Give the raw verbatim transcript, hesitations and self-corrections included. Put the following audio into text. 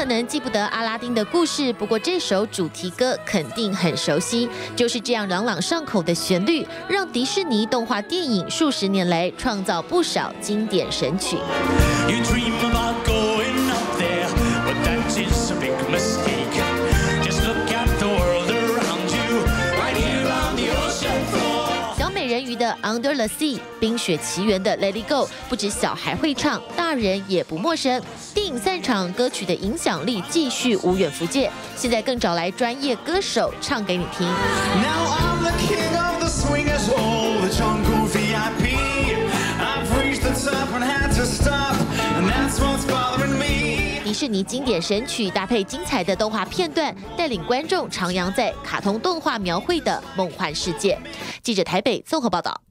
能记不得阿拉丁的故事，不过这首主题歌肯定很熟悉。就是这样朗朗上口的旋律，让迪士尼动画电影数十年来创造不少经典神曲。 You dream about going up there, but that is a big mistake. Just look at the world around you, right here on the ocean floor. 小美人鱼的 Under the Sea， 冰雪奇缘的 Let It Go， 不止小孩会唱，大人也不陌生。电影散场，歌曲的影响力继续无远弗届，现在更找来专业歌手唱给你听。 Now I'm the king of the swingers hall, the jungle V I P. I've reached the top and had to stop, and that's what's bothering me. 迪士尼经典神曲搭配精彩的动画片段，带领观众徜徉在卡通动画描绘的梦幻世界。记者台北综合报道。